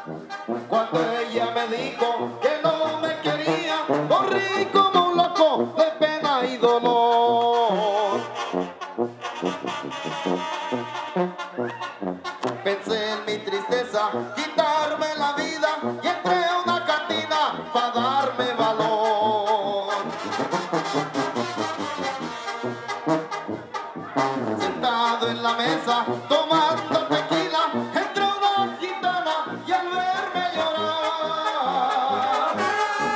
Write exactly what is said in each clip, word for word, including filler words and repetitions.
Cuando ella me dijo que no me quería, corrí como un loco de pena y dolor. Pensé en mi tristeza, quitarme la vida, y entré a una cantina para darme valor. Sentado en la mesa, tomando tequila, entró una gitana y al verme llorar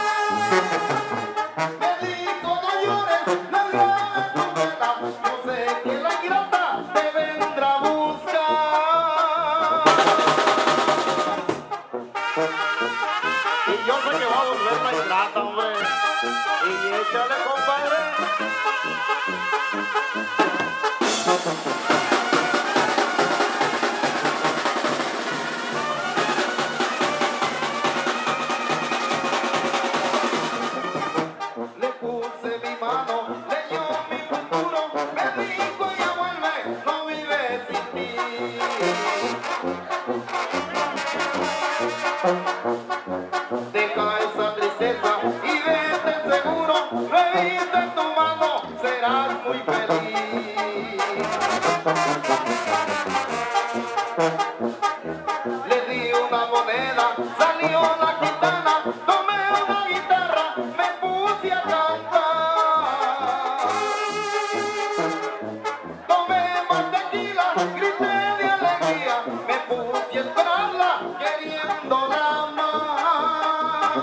me dijo: no llores, no llores tu pena, yo sé que la ingrata te vendrá a buscar. Y yo sé que va a volver la ingrata, hombre. Y échale, compadre. Le puse mi mano, leyó mi futuro, me dijo: ya vuelve, no vive sin ti. Deja esa tristeza y vete seguro, reviste en tu mano, serás muy feliz. Le di una moneda, salió la gitana, tomé una guitarra, me puse a cantar. Tomé más tequila, grité de alegría, me puse a esperarla, queriéndola más.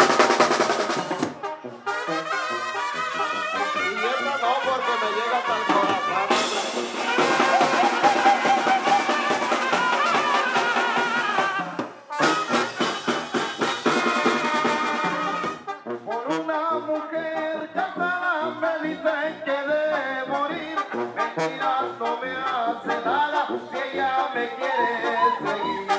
Y esa no, porque me llega hasta el corazón. Por una mujer casada me dicen que debe morir. Mentiras no me hace nada si ella me quiere seguir.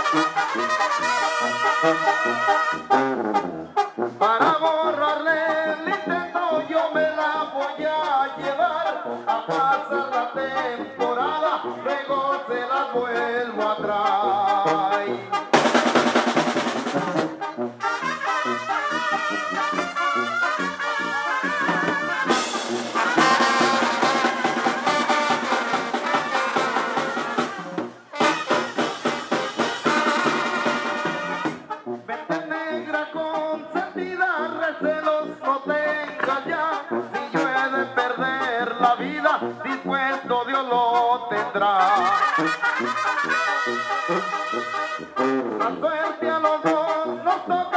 Para borrarle el intento yo me la voy a llevar a pasar la temporada, luego se la vuelvo a traer. Vente negra consentida, recelos no tengas ya. Si yo he de perder la vida, dispuesto Dios lo tendrá. La suerte a los dos nos toca.